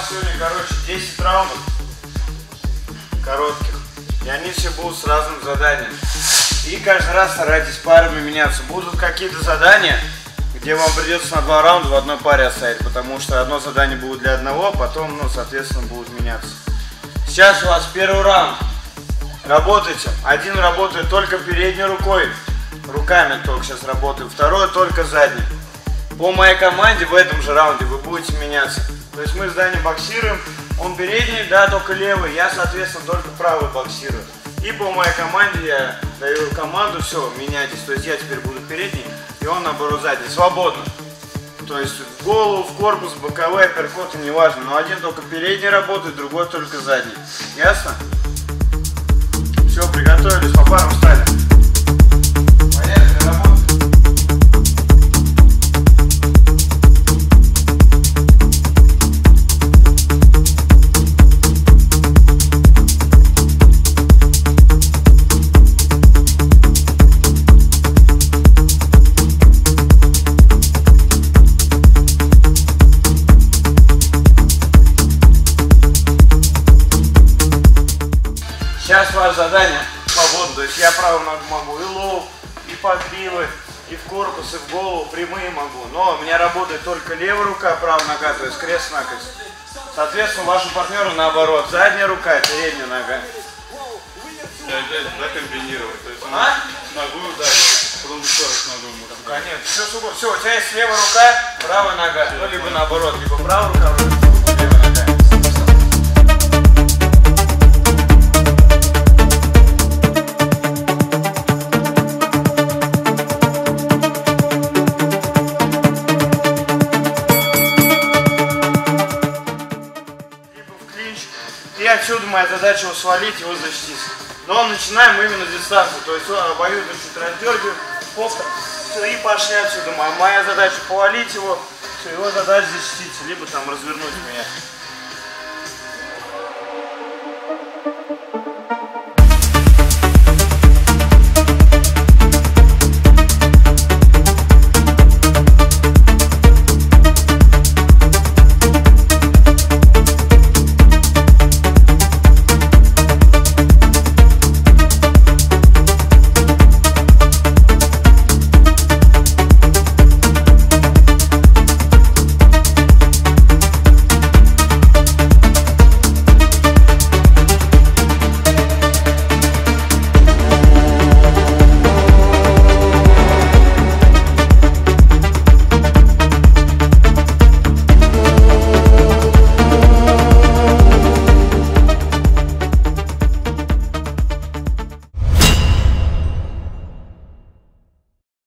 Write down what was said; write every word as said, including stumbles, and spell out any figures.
вас сегодня, короче, десять раундов коротких. И они все будут с разным заданием. И каждый раз старайтесь парами меняться. Будут какие-то задания, где вам придется на два раунда в одной паре оставить, потому что одно задание будет для одного, потом, ну, соответственно, будут меняться. Сейчас у вас первый раунд. Работайте. Один работает только передней рукой, руками только сейчас работаю. Второй только задней. По моей команде в этом же раунде вы будете меняться. То есть мы с Даней боксируем, он передний, да, только левый, я, соответственно, только правый боксирую. И по моей команде я даю команду, все, меняйтесь. То есть я теперь буду передний, и он, наоборот, задний. Свободно. То есть в голову, в корпус, боковые, апперкоты, неважно. Но один только передний работает, другой только задний. Ясно? Все, приготовились, по парам встали. Поехали, работаем. Сейчас ваше задание свободно, то есть я правую ногу могу и лоу, и подбивы, и в корпус, и в голову, прямые могу. Но у меня работает только левая рука, правая нога, то есть крест-накрест. Соответственно, вашу партнеру наоборот, задняя рука, передняя нога. Да, да, комбинировать, то есть а? ногу ударить, потом еще раз ногу можно. Конечно, все, все, все, у тебя есть левая рука, правая нога, ну либо наоборот, либо правая рука, либо левая нога. И отсюда моя задача его свалить, его защитить. Но начинаем именно дистанцию, то есть обоюдно чуть раздергиваем, повтор, все, и пошли отсюда. Моя задача повалить его, все, его задача защитить, либо там развернуть меня.